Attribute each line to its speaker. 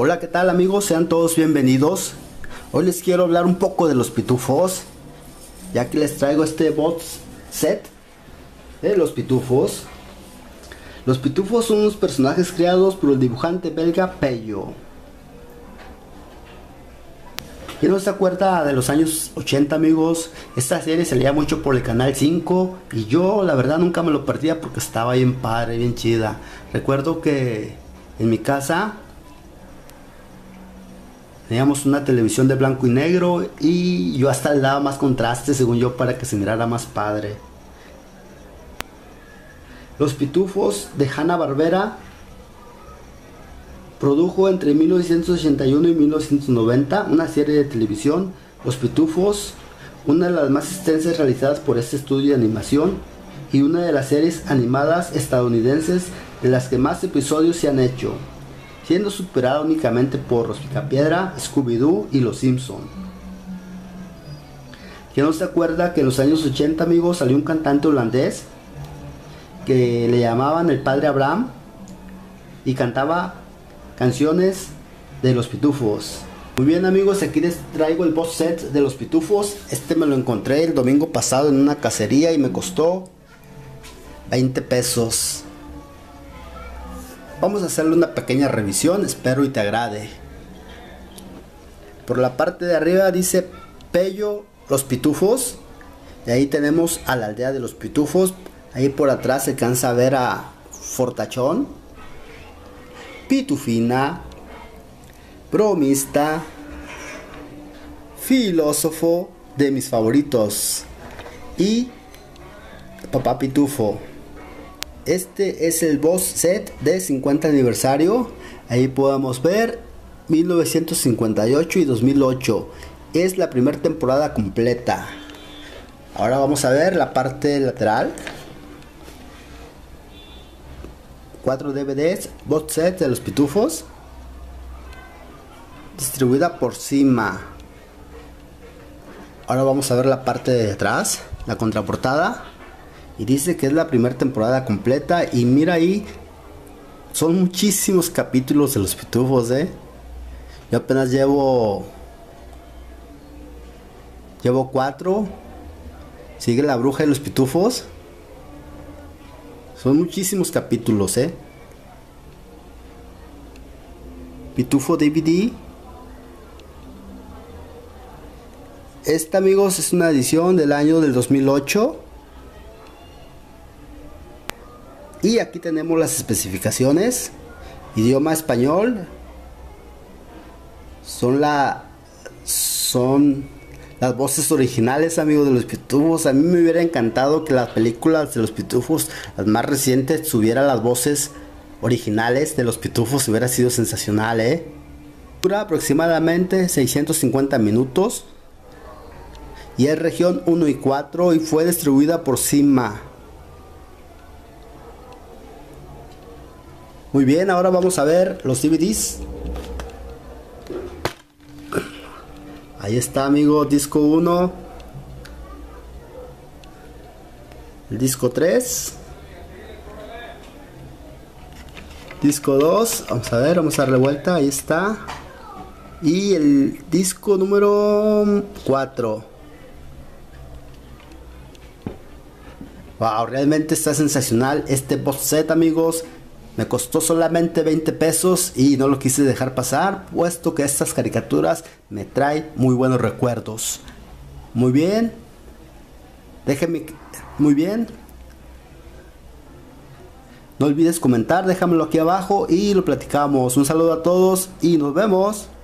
Speaker 1: Hola, ¿qué tal amigos? Sean todos bienvenidos. Hoy les quiero hablar un poco de los pitufos, ya que les traigo este box set de los pitufos. Los pitufos son unos personajes creados por el dibujante belga Peyo. ¿Quién no se acuerda de los años 80, amigos? Esta serie salía mucho por el canal 5 y yo la verdad nunca me lo perdía porque estaba bien padre, bien chida. Recuerdo que en mi casa teníamos una televisión de blanco y negro y yo hasta le daba más contraste, según yo, para que se mirara más padre. Los Pitufos de Hanna-Barbera produjo entre 1981 y 1990 una serie de televisión, Los Pitufos, una de las más extensas realizadas por este estudio de animación y una de las series animadas estadounidenses de las que más episodios se han hecho, siendo superada únicamente por Los Picapiedra, Scooby-Doo y Los Simpson. ¿Quién no se acuerda que en los años 80, amigos, salió un cantante holandés que le llamaban el Padre Abraham y cantaba canciones de los Pitufos? Muy bien, amigos, aquí les traigo el box set de los Pitufos. Este me lo encontré el domingo pasado en una cacería y me costó 20 pesos. Vamos a hacerle una pequeña revisión, espero y te agrade. Por la parte de arriba dice Peyo, los Pitufos. Y ahí tenemos a la aldea de los Pitufos. Ahí por atrás se alcanza a ver a Fortachón, Pitufina, Bromista, Filósofo, de mis favoritos, y Papá Pitufo. Este es el box set de 50 aniversario. Ahí podemos ver 1958 y 2008. Es la primera temporada completa. Ahora vamos a ver la parte lateral. 4 DVDs, box set de los Pitufos, distribuida por Cima. Ahora vamos a ver la parte de atrás, la contraportada, y dice que es la primera temporada completa. Y mira, ahí son muchísimos capítulos de los Pitufos, yo apenas llevo 4. Sigue la bruja y los Pitufos. Son muchísimos capítulos, Pitufo DVD. Esta, amigos, es una edición del año del 2008. Y aquí tenemos las especificaciones. Idioma español. Son las voces originales, amigos, de los Pitufos. A mí me hubiera encantado que las películas de los Pitufos, las más recientes, tuvieran las voces originales de los Pitufos. Hubiera sido sensacional, Dura aproximadamente 650 minutos. Y es región 1 y 4 y fue distribuida por Cima. Muy bien, ahora vamos a ver los DVDs. Ahí está, amigo, disco 1, el disco 3, disco 2, vamos a ver, vamos a darle vuelta, ahí está, y el disco número 4. Wow, realmente está sensacional este box set, amigos. Me costó solamente 20 pesos y no lo quise dejar pasar, puesto que estas caricaturas me traen muy buenos recuerdos. Muy bien. Muy bien. No olvides comentar, déjamelo aquí abajo y lo platicamos. Un saludo a todos y nos vemos.